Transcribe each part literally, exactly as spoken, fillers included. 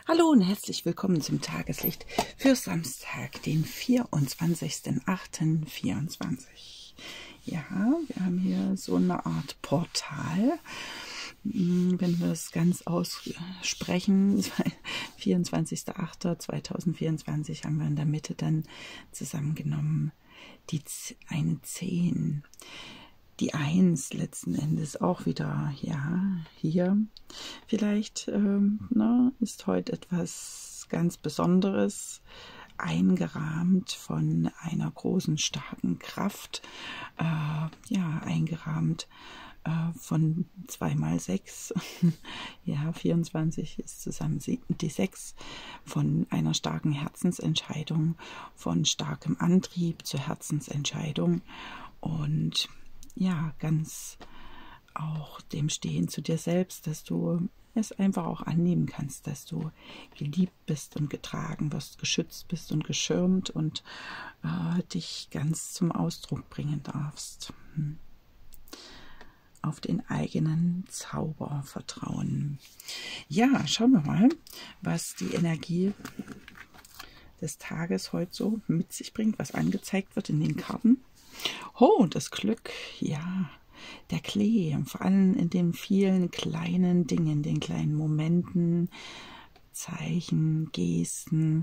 Hallo und herzlich willkommen zum Tageslicht für Samstag, den vierundzwanzigsten achten vierundzwanzig. Ja, wir haben hier so eine Art Portal. Wenn wir es ganz aussprechen, vierundzwanzigsten achten zweitausendvierundzwanzig haben wir in der Mitte dann zusammengenommen die eine zehn. Die eins letzten Endes auch wieder, ja, hier. Vielleicht ähm, ne, ist heute etwas ganz Besonderes, eingerahmt von einer großen, starken Kraft, äh, ja, eingerahmt äh, von zwei mal sechs, ja, vierundzwanzig ist zusammen die sechs, von einer starken Herzensentscheidung, von starkem Antrieb zur Herzensentscheidung und ja, ganz auch dem Stehen zu dir selbst, dass du es einfach auch annehmen kannst, dass du geliebt bist und getragen wirst, geschützt bist und geschirmt und äh, dich ganz zum Ausdruck bringen darfst. Hm. Auf den eigenen Zauber vertrauen. Ja, schauen wir mal, was die Energie des Tages heute so mit sich bringt, was angezeigt wird in den Karten. Oh, das Glück, ja, der Klee, vor allem in den vielen kleinen Dingen, den kleinen Momenten, Zeichen, Gesten,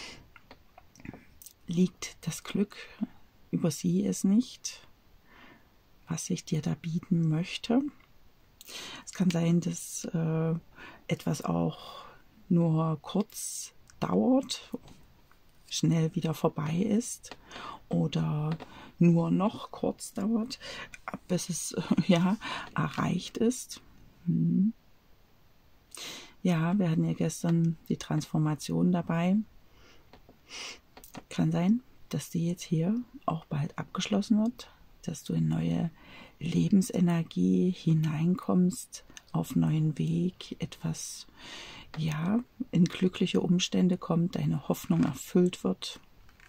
liegt das Glück, übersieh es nicht, was ich dir da bieten möchte. Es kann sein, dass äh, etwas auch nur kurz dauert, schnell wieder vorbei ist oder nur noch kurz dauert, bis es äh, ja erreicht ist. Hm. Ja, wir hatten ja gestern die Transformation dabei. Kann sein, dass die jetzt hier auch bald abgeschlossen wird, dass du in neue Lebensenergie hineinkommst, auf neuen Weg, etwas, ja, in glückliche Umstände kommt, deine Hoffnung erfüllt wird.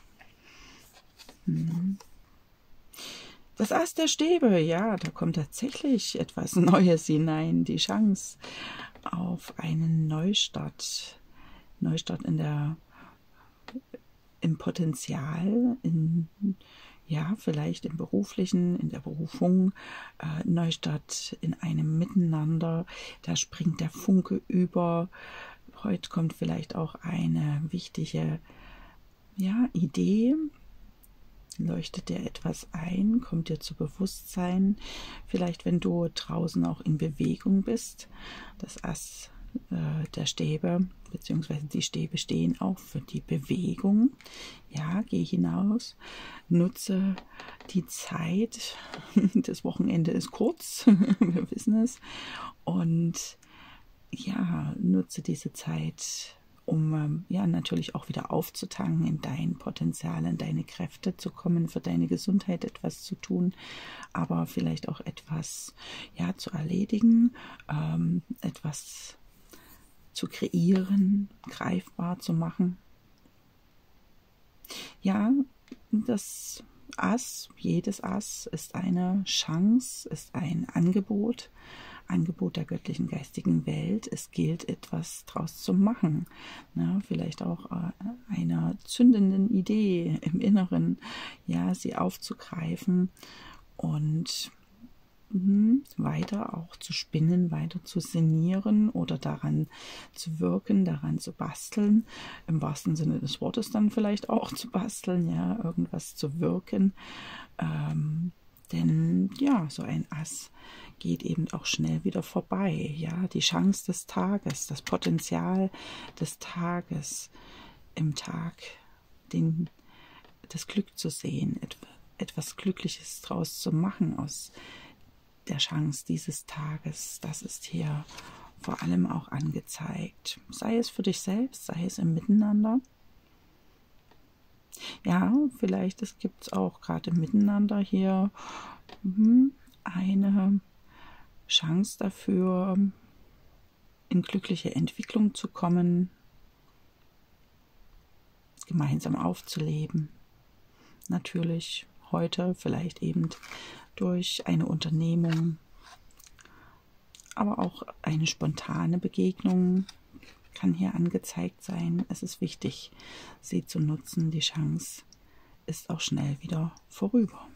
Hm. Das Ass der Stäbe, ja, da kommt tatsächlich etwas Neues hinein, die Chance auf einen Neustart, Neustart in der, im Potenzial, in, ja, vielleicht im Beruflichen, in der Berufung, äh, Neustart in einem Miteinander, da springt der Funke über. Heute kommt vielleicht auch eine wichtige, ja, Idee, leuchtet dir etwas ein, kommt dir zu Bewusstsein, vielleicht wenn du draußen auch in Bewegung bist. Das Ass äh, der Stäbe, beziehungsweise die Stäbe stehen auch für die Bewegung. Ja, geh hinaus, nutze die Zeit, das Wochenende ist kurz, wir wissen es, und ja, nutze diese Zeit, um ja natürlich auch wieder aufzutanken, in dein Potenzial, in deine Kräfte zu kommen, für deine Gesundheit etwas zu tun, aber vielleicht auch etwas, ja, zu erledigen, ähm, etwas zu kreieren, greifbar zu machen. Ja, das Ass, jedes Ass ist eine Chance, ist ein Angebot, Angebot der göttlichen geistigen Welt. Es gilt, etwas draus zu machen. Ja, vielleicht auch äh, einer zündenden Idee im Inneren, ja, sie aufzugreifen und mh, weiter auch zu spinnen, weiter zu sinnieren oder daran zu wirken, daran zu basteln. Im wahrsten Sinne des Wortes dann vielleicht auch zu basteln, ja, irgendwas zu wirken. Ähm, denn ja, so ein Ass geht eben auch schnell wieder vorbei. Ja, die Chance des Tages, das Potenzial des Tages im Tag, den, das Glück zu sehen, et, etwas Glückliches draus zu machen aus der Chance dieses Tages, das ist hier vor allem auch angezeigt. Sei es für dich selbst, sei es im Miteinander. Ja, vielleicht gibt es auch gerade im Miteinander hier hm, eine Chance dafür, in glückliche Entwicklung zu kommen, gemeinsam aufzuleben. Natürlich heute vielleicht eben durch eine Unternehmung, aber auch eine spontane Begegnung, kann hier angezeigt sein. Es ist wichtig, sie zu nutzen. Die Chance ist auch schnell wieder vorüber.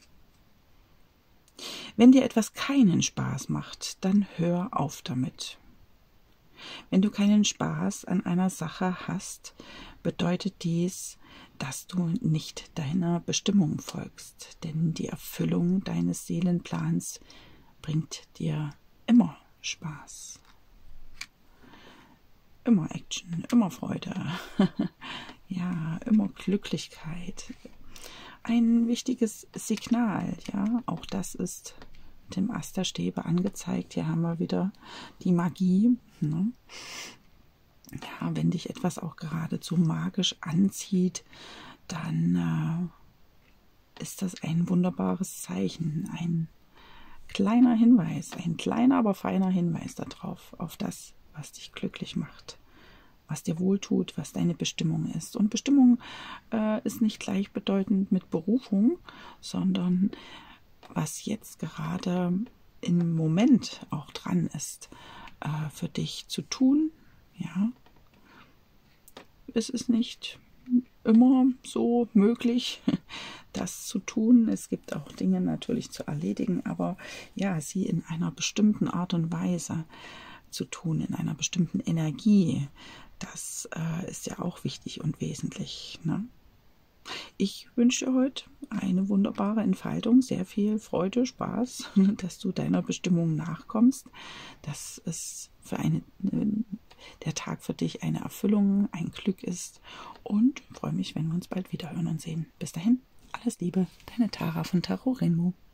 Wenn dir etwas keinen Spaß macht, dann hör auf damit. Wenn du keinen Spaß an einer Sache hast, bedeutet dies, dass du nicht deiner Bestimmung folgst, denn die Erfüllung deines Seelenplans bringt dir immer Spaß. Immer Action, immer Freude, ja, immer Glücklichkeit. Ein wichtiges Signal, ja, auch das ist mit dem Ast der Stäbe angezeigt. Hier haben wir wieder die Magie. Ne? Ja, wenn dich etwas auch geradezu magisch anzieht, dann äh, ist das ein wunderbares Zeichen, ein kleiner Hinweis, ein kleiner, aber feiner Hinweis darauf, auf das, was dich glücklich macht, was dir wohltut, was deine Bestimmung ist. Und Bestimmung äh, ist nicht gleichbedeutend mit Berufung, sondern was jetzt gerade im Moment auch dran ist, äh, für dich zu tun. Ja, es ist nicht immer so möglich, das zu tun. Es gibt auch Dinge natürlich zu erledigen, aber ja, sie in einer bestimmten Art und Weise zu tun, in einer bestimmten Energie, das äh, ist ja auch wichtig und wesentlich. Ne? Ich wünsche dir heute eine wunderbare Entfaltung, sehr viel Freude, Spaß, dass du deiner Bestimmung nachkommst, dass es für eine, der Tag für dich eine Erfüllung, ein Glück ist, und freue mich, wenn wir uns bald wieder hören und sehen. Bis dahin, alles Liebe, deine Tara von Tarot Rainbow.